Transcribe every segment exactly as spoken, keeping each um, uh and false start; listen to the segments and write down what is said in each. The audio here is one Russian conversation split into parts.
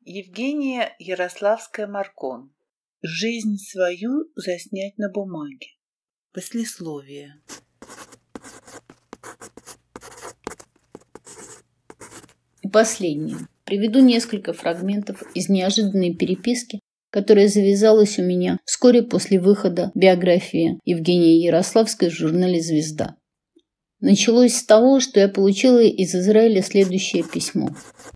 Евгения Ярославская-Маркон. Жизнь свою заснять на бумаге. Послесловие. И последнее. Приведу несколько фрагментов из неожиданной переписки, которая завязалась у меня вскоре после выхода биографии Евгении Ярославской в журнале «Звезда». Началось с того, что я получила из Израиля следующее письмо.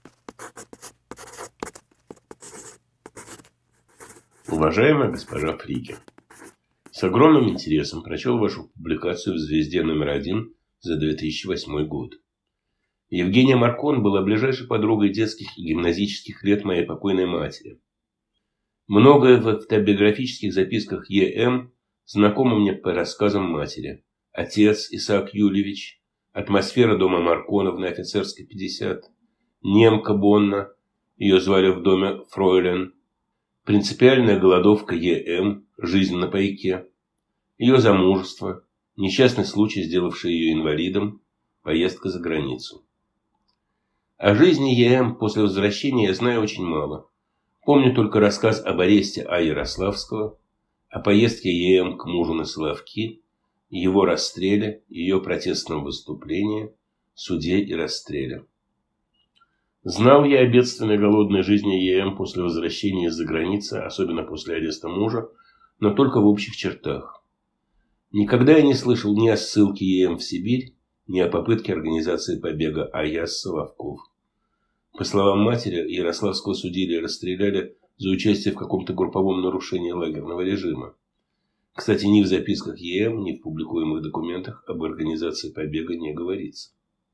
Уважаемая госпожа Фрике, с огромным интересом прочел вашу публикацию в «Звезде» номер один за две тысячи восьмой год. Евгения Маркон была ближайшей подругой детских и гимназических лет моей покойной матери. Многое в автобиографических записках Е М знакомо мне по рассказам матери. Отец Исаак Юльевич, атмосфера дома Марконов на Офицерской, пятьдесят, немка Бонна, ее звали в доме Фройлен, принципиальная голодовка Е М, жизнь на пайке, ее замужество, несчастный случай, сделавший ее инвалидом, поездка за границу. О жизни Е М после возвращения я знаю очень мало. Помню только рассказ об аресте А. Ярославского, о поездке Е М к мужу на Соловки, его расстреле, ее протестном выступлении, суде и расстреле. Знал я о бедственной голодной жизни Е М после возвращения из-за границы, особенно после ареста мужа, но только в общих чертах. Никогда я не слышал ни о ссылке Е М в Сибирь, ни о попытке организации побега А Я с Соловков. По словам матери, Ярославского судили и расстреляли за участие в каком-то групповом нарушении лагерного режима. Кстати, ни в записках Е М, ни в публикуемых документах об организации побега не говорится.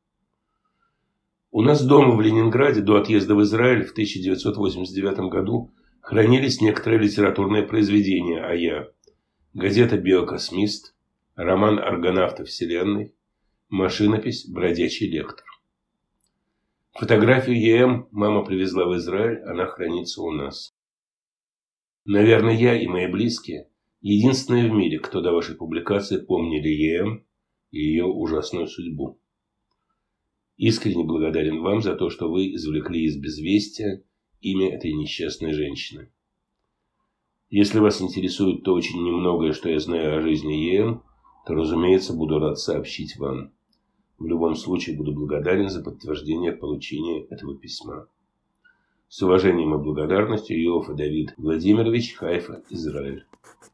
У нас дома в Ленинграде до отъезда в Израиль в тысяча девятьсот восемьдесят девятом году хранились некоторые литературные произведения А Я. Газета «Биокосмист», роман «Аргонавты Вселенной», машинопись «Бродячий лектор». Фотографию Е М мама привезла в Израиль, она хранится у нас. Наверное, я и мои близкие единственные в мире, кто до вашей публикации помнили Е М и ее ужасную судьбу. Искренне благодарен вам за то, что вы извлекли из безвестия имя этой несчастной женщины. Если вас интересует то очень немногое, что я знаю о жизни Е М, то, разумеется, буду рад сообщить вам. В любом случае, буду благодарен за подтверждение получения этого письма. С уважением и благодарностью, Иоффе Давид Владимирович, Хайфа, Израиль.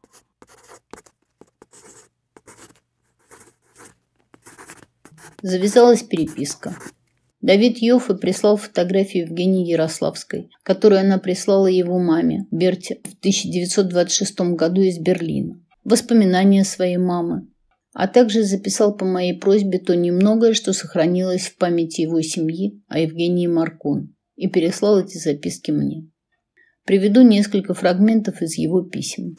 Завязалась переписка. Давид Йоффе прислал фотографию Евгении Ярославской, которую она прислала его маме, Берте, в тысяча девятьсот двадцать шестом году из Берлина. Воспоминания своей мамы. А также записал по моей просьбе то немногое, что сохранилось в памяти его семьи о Евгении Маркон, и переслал эти записки мне. Приведу несколько фрагментов из его писем.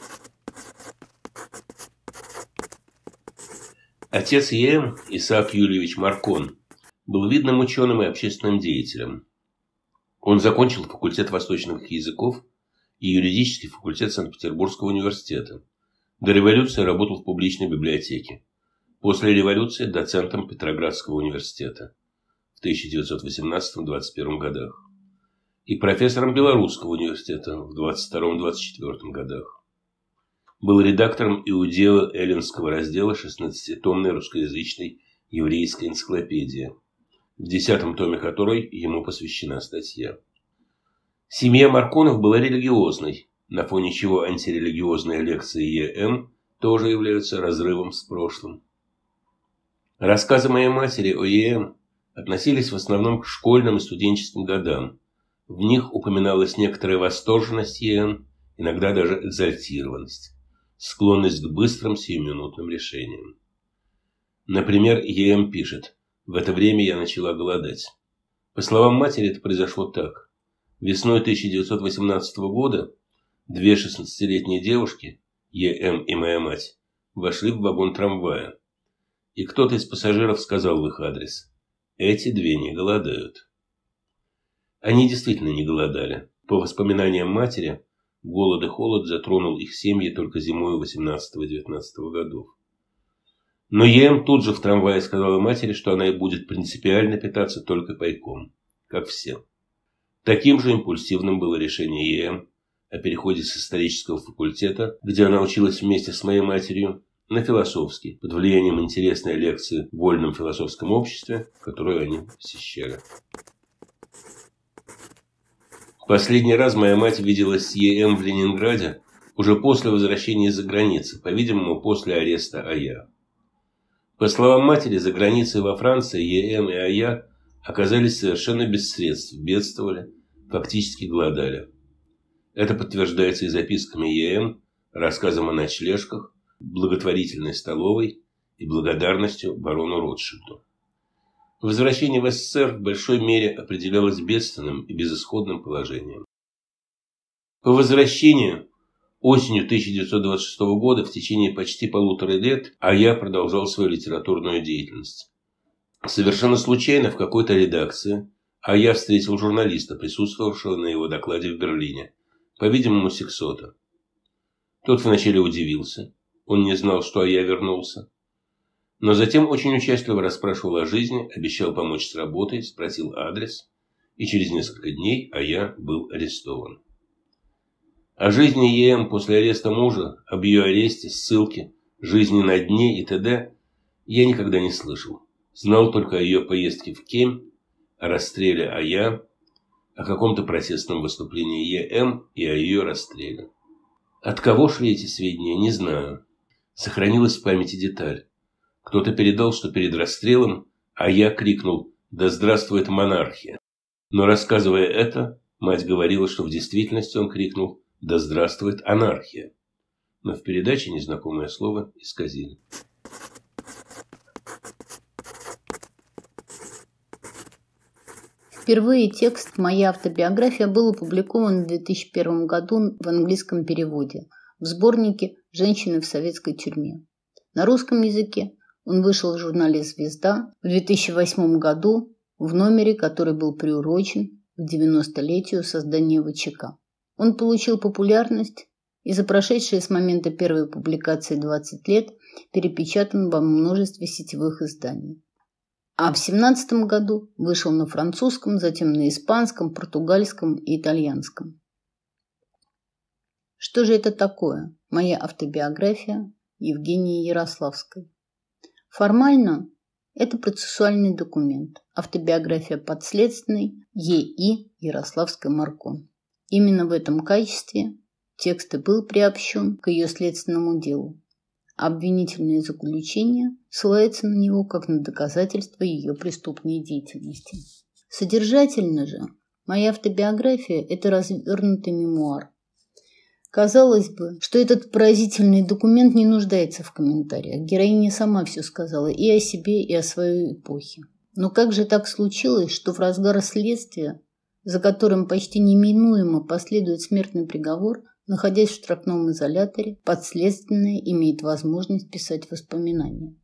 Отец Е М, Исаак Юльевич Маркон, был видным ученым и общественным деятелем. Он закончил факультет восточных языков и юридический факультет Санкт-Петербургского университета. До революции работал в публичной библиотеке. После революции доцентом Петроградского университета в тысяча девятьсот восемнадцатом — двадцать первом годах и профессором Белорусского университета в двадцать втором — двадцать четвёртом годах. Был редактором иудео-эллинского раздела шестнадцатитомной русскоязычной еврейской энциклопедии, в десятом томе которой ему посвящена статья. Семья Марконов была религиозной, на фоне чего антирелигиозные лекции Е М тоже являются разрывом с прошлым. Рассказы моей матери о Е М относились в основном к школьным и студенческим годам. В них упоминалась некоторая восторженность Е М, иногда даже экзальтированность, склонность к быстрым сиюминутным решениям. Например, Е М пишет: «В это время я начала голодать». По словам матери, это произошло так. Весной тысяча девятьсот восемнадцатого года две шестнадцатилетние девушки, Е М и моя мать, вошли в вагон трамвая. И кто-то из пассажиров сказал в их адрес: «Эти две не голодают». Они действительно не голодали. По воспоминаниям матери, голод и холод затронул их семьи только зимой восемнадцатого-девятнадцатого годов. Но Е М тут же в трамвае сказала матери, что она и будет принципиально питаться только пайком, как все. Таким же импульсивным было решение ЕМ о переходе с исторического факультета, где она училась вместе с моей матерью, на философский, под влиянием интересной лекции в вольном философском обществе, которую они посещали. Последний раз моя мать виделась с ЕМ в Ленинграде уже после возвращения из-за границы, по-видимому, после ареста Ая. По словам матери, за границей во Франции ЕМ и Ая оказались совершенно без средств, бедствовали, фактически голодали. Это подтверждается и записками ЕМ, рассказом о ночлежках, благотворительной столовой и благодарностью барону Ротшильду. Возвращение в СССР в большой мере определялось бедственным и безысходным положением. По возвращению осенью тысяча девятьсот двадцать шестого года в течение почти полутора лет Ая продолжал свою литературную деятельность. Совершенно случайно в какой-то редакции Ая встретил журналиста, присутствовавшего на его докладе в Берлине, по-видимому, Сиксота. Тот вначале удивился. Он не знал, что Ая вернулся. Но затем очень участливо расспрашивал о жизни, обещал помочь с работой, спросил адрес. И через несколько дней Ая был арестован. О жизни ЕМ после ареста мужа, об ее аресте, ссылке, жизни на дне и т.д. я никогда не слышал. Знал только о ее поездке в Кемь, о расстреле Ая, о каком-то протестном выступлении ЕМ и о ее расстреле. От кого шли эти сведения, не знаю. Сохранилась в памяти деталь. Кто-то передал, что перед расстрелом Ая крикнул «Да здравствует монархия!». Но рассказывая это, мать говорила, что в действительности он крикнул «Да здравствует анархия!». Но в передаче незнакомое слово исказили. Впервые текст «Моя автобиография» был опубликован в две тысячи первом году в английском переводе в сборнике «Женщины в советской тюрьме». На русском языке он вышел в журнале «Звезда» в две тысячи восьмом году в номере, который был приурочен к девяностолетию создания ВЧК. Он получил популярность и за прошедшие с момента первой публикации двадцать лет перепечатан во множестве сетевых изданий. А в семнадцатом году вышел на французском, затем на испанском, португальском и итальянском. Что же это такое? Моя автобиография Евгении Ярославской. Формально это процессуальный документ, автобиография подследственной Е И Ярославской-Маркон. Именно в этом качестве текст и был приобщен к ее следственному делу. Обвинительное заключение ссылается на него как на доказательство ее преступной деятельности. Содержательно же, моя автобиография – это развернутый мемуар. Казалось бы, что этот поразительный документ не нуждается в комментариях. Героиня сама все сказала и о себе, и о своей эпохе. Но как же так случилось, что в разгар следствия, за которым почти неминуемо последует смертный приговор, находясь в штрафном изоляторе, подследственная имеет возможность писать воспоминания?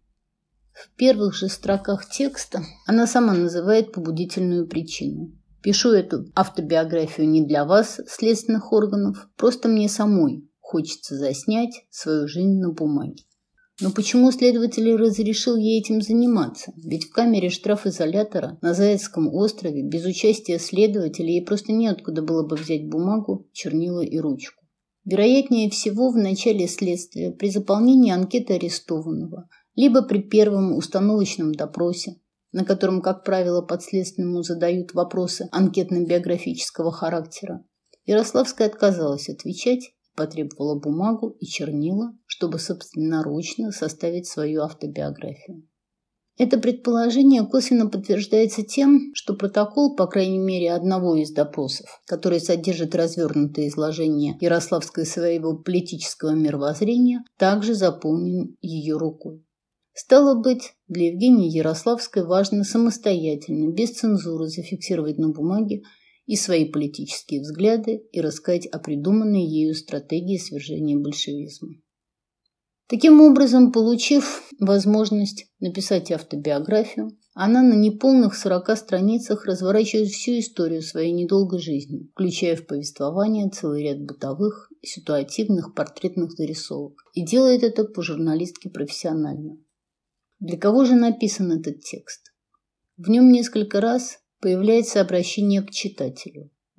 В первых же строках текста она сама называет побудительную причину. Пишу эту автобиографию не для вас, следственных органов, просто мне самой хочется заснять свою жизнь на бумаге. Но почему следователь разрешил ей этим заниматься? Ведь в камере штрафизолятора на Зайцевском острове без участия следователя ей просто неоткуда было бы взять бумагу, чернила и ручку. Вероятнее всего, в начале следствия, при заполнении анкеты арестованного, либо при первом установочном допросе, на котором, как правило, подследственному задают вопросы анкетно-биографического характера, Ярославская отказалась отвечать и потребовала бумагу и чернила, чтобы собственноручно составить свою автобиографию. Это предположение косвенно подтверждается тем, что протокол, по крайней мере, одного из допросов, который содержит развернутое изложение Ярославской своего политического мировоззрения, также заполнен ее рукой. Стало быть, для Евгении Ярославской важно самостоятельно, без цензуры зафиксировать на бумаге и свои политические взгляды и рассказать о придуманной ею стратегии свержения большевизма. Таким образом, получив возможность написать автобиографию, она на неполных сорока страницах разворачивает всю историю своей недолгой жизни, включая в повествование целый ряд бытовых, ситуативных, портретных зарисовок, и делает это по-журналистски профессионально. Для кого же написан этот текст? В нем несколько раз появляется обращение к читателю.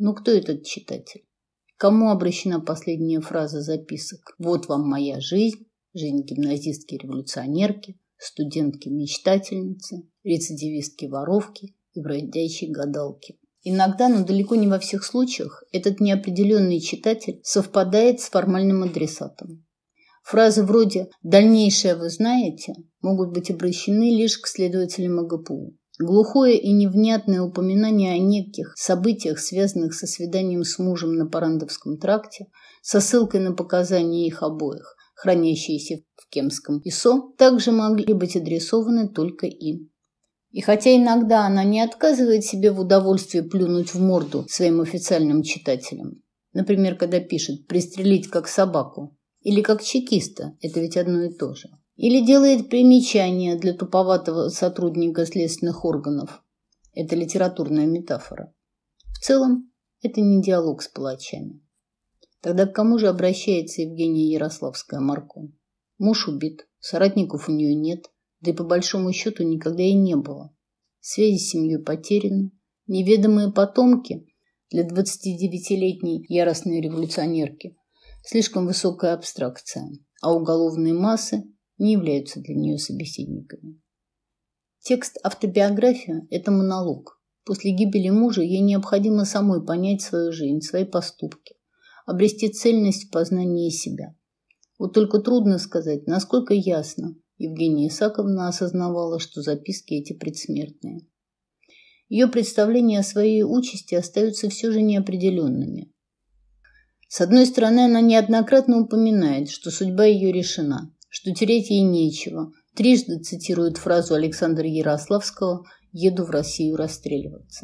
Но кто этот читатель? Кому обращена последняя фраза записок? Вот вам моя жизнь, жизнь гимназистки-революционерки, студентки-мечтательницы, рецидивистки-воровки и бродячей гадалки. Иногда, но далеко не во всех случаях, этот неопределенный читатель совпадает с формальным адресатом. Фразы вроде «дальнейшее вы знаете» могут быть обращены лишь к следователям о гэ пэ у. Глухое и невнятное упоминание о неких событиях, связанных со свиданием с мужем на Парандовском тракте, со ссылкой на показания их обоих, хранящиеся в Кемском и эс о, также могли быть адресованы только им. И хотя иногда она не отказывает себе в удовольствии плюнуть в морду своим официальным читателям, например, когда пишет «пристрелить как собаку» или как чекиста, это ведь одно и то же, или делает примечания для туповатого сотрудника следственных органов, это литературная метафора. В целом, это не диалог с палачами. Тогда к кому же обращается Евгения Ярославская-Маркон? Муж убит, соратников у нее нет, да и по большому счету никогда и не было. Связи с семьей потеряны, неведомые потомки для двадцатидевятилетней яростной революционерки слишком высокая абстракция, а уголовные массы не являются для нее собеседниками. Текст автобиографии – это монолог. После гибели мужа ей необходимо самой понять свою жизнь, свои поступки, обрести цельность в познании себя. Вот только трудно сказать, насколько ясно Евгения Исааковна осознавала, что записки эти предсмертные. Ее представления о своей участи остаются все же неопределенными. С одной стороны, она неоднократно упоминает, что судьба ее решена, что терять ей нечего, трижды цитирует фразу Александра Ярославского «Еду в Россию расстреливаться».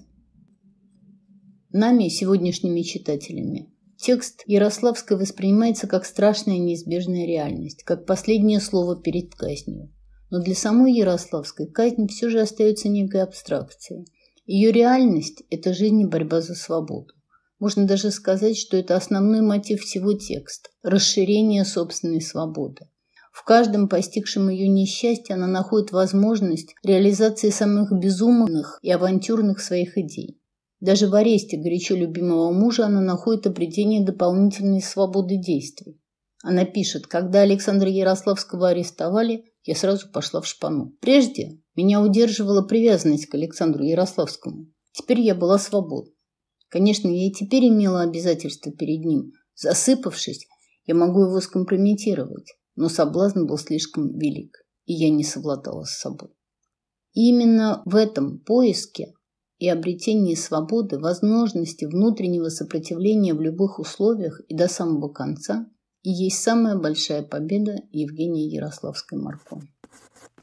Нами, сегодняшними читателями, текст Ярославской воспринимается как страшная неизбежная реальность, как последнее слово перед казнью. Но для самой Ярославской казнь все же остается некой абстракцией. Ее реальность – это жизнь и борьба за свободу. Можно даже сказать, что это основной мотив всего текста – расширение собственной свободы. В каждом постигшем ее несчастье она находит возможность реализации самых безумных и авантюрных своих идей. Даже в аресте горячо любимого мужа она находит обретение дополнительной свободы действий. Она пишет: «Когда Александра Ярославского арестовали, я сразу пошла в шпану. Прежде меня удерживала привязанность к Александру Ярославскому. Теперь я была свободна. Конечно, я и теперь имела обязательства перед ним. Засыпавшись, я могу его скомпрометировать. Но соблазн был слишком велик, и я не совладала с собой». И именно в этом поиске и обретении свободы, возможности внутреннего сопротивления в любых условиях и до самого конца и есть самая большая победа Евгении Ярославской-Маркон.